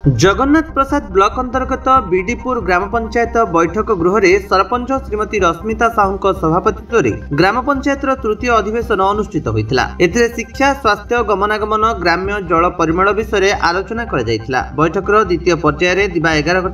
जगन्नाथ प्रसाद block अंतर्गत बीडीपुर ग्राम पंचायत बैठक गृह रे सरपंच श्रीमती रश्मिता साहू सभापतित्व रे ग्राम पंचायत तृतीय अधिवेशन अनुष्ठित होइतिला। एथिरे शिक्षा स्वास्थ्य गमनागमन ग्राम्य जल परिमल विषय आलोचना करा जायतिला। बैठकर द्वितीय पर्याय रे दिबा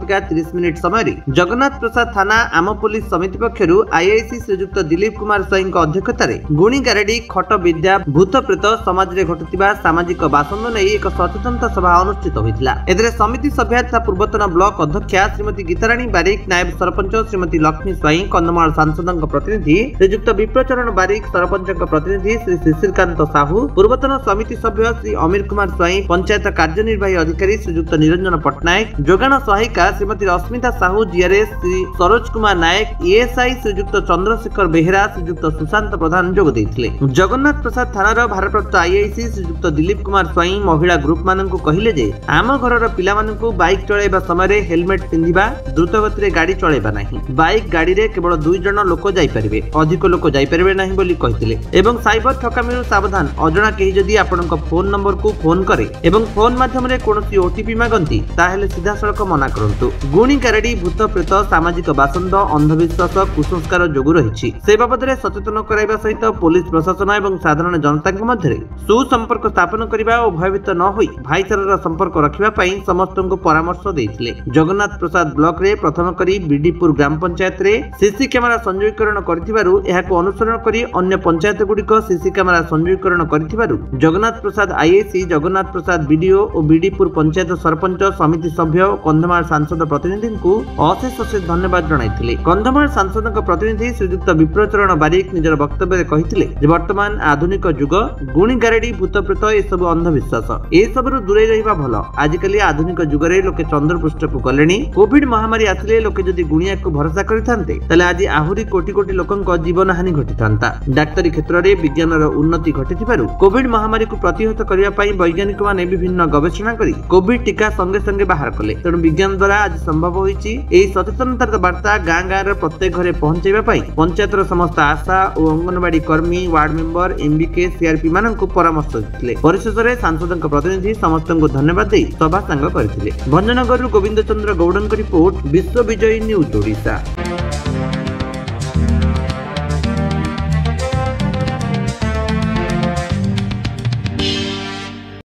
11:30 समय रे जगन्नाथ प्रसाद थाना आम पुलिस समिति पक्षरु आईआईसी श्रीयुक्त दिलीप कुमार स्वाई अध्यक्षता रे गुणी गारेडी खट विद्या भूत प्रेत समाज रे घटुतिबा सामाजिक बासंद नै एक सचेतनता सभा अनुष्ठित होइतिला। एथिरे समिति सभ्या तथा पूर्वतन ब्लॉक अध्यक्षा श्रीमती गीताराणी बारिक, नायब सरपंच श्रीमती लक्ष्मी स्वाई, कंधमाल सांसद प्रतिनिधि श्रीयुक्त विप्रचरण बारिक, सरपंच प्रतिनिधि श्री शिशिरकांत साहू, पूर्वतन समिति सभ्य श्री अमीर कुमार स्वाई, पंचायत कार्यनिर्वाही अधिकारी श्रीयुक्त निरंजन पट्टनायक, जोगाण सहायिका श्रीमती रश्मिता साहू, जीआरएस श्री सरोज कुमार नायक, एएसआई श्रीयुक्त चंद्रशेखर बेहेरा, श्रीयुक्त सुशांत प्रधान जोग देइथिले। जगन्नाथ प्रसाद थानार भारप्राप्त आईआईसी श्रीयुक्त दिलीप कुमार स्वाई महिला ग्रुप माननकु कहिले जे आम घरर पिला माननकु बाइक चलाइबा समय हेलमेट पिंधिबा, द्रुत गति गाड़ी चलाइबा नहीं, बाइक गाड़ी रे केवल 2 जन लोक जाई परिबे, अधिक लोक जाई परिबे नहीं बोली कहिथिले। एवं साइबर ठकामीरु सावधान, अजणा केही जदी आपनक फोन नंबर को फोन करे एवं फोन माध्यम रे कोनोसी ओटीपी मागंती ताहेले सीधा सड़क मना करंतु। गुणी गारेडी भूत प्रेत सामाजिक बासंद अंधविश्वास कुसंस्कार जोगु रहिछि से बाबद रे सचेतन कराइबा सहित पुलिस प्रशासन एवं साधारण जनता के मध्य सुसंपर्क स्थापन करिबा और भयभीत न होई भाईचारार संपर्क रखिबा पई समस्त को परामर्श देइथिले। जगन्नाथ प्रसाद ब्लॉक रे प्रथम करी बीडीपुर ग्राम पंचायत रे सीसी कैमेरा संयोगीकरण करथिबारु एहाको अनुसरण करी अन्य पंचायत गुड़िक सीसी कैमेरा संयोगीकरण करथिबारु जगन्नाथ प्रसाद आईएसी, जगन्नाथ प्रसाद बीडीओ और बीडीपुर पंचायत सरपंच समिति सभ्य कंधमाल सांसद प्रतिनिधि को अशेष धन्यवाद जणाइथिले। कंधमाल सांसद प्रतिनिधि श्रीयुक्त विप्रचरण बारिक निजर वक्तव्य रे कहिथिले जे वर्तमान आधुनिक युग, गुणी गारेडी भूत प्रेत ए सब अंधविश्वास ए सबरु दूरे रहिबा भलो। आजिकली आधुनिक जुगरे लोके चंद्र पृष्ठ को गलेनी। कोविड महामारी आसिले लोके जदि गुणिया को भरोसा करिथान्ते तले आज आहुरी कोटी कोटी लोकंक जीवन हानि घटिथान्ता। डाक्तरी क्षेत्र रे विज्ञानर उन्नति घटिथिबारु कोविड महामारी को प्रतिहत करिया पई वैज्ञानिक माने विभिन्न गवेषणा करी कोविड टीका संगे संगे बाहर कले। तेणु विज्ञान द्वारा आज संभव होईची। एई सचेतनतार वार्ता गाँ गाँ रे प्रत्येक घरे पहुंचाइबा पई पंचायतर समस्त आशा और अंगनवाड़ी कर्मी, वार्ड मेंबर, एमबीके, सीआरपी माननकु परामर्श दिथिले। परिशेष रे सांसदक प्रतिनिधि समस्तଙ୍କୁ धन्यवाद देई सभा सांग करथिले। भंजनगर गोविंद चंद्र गौड़न रिपोर्ट, विश्व विजयी न्यूज ओडिशा।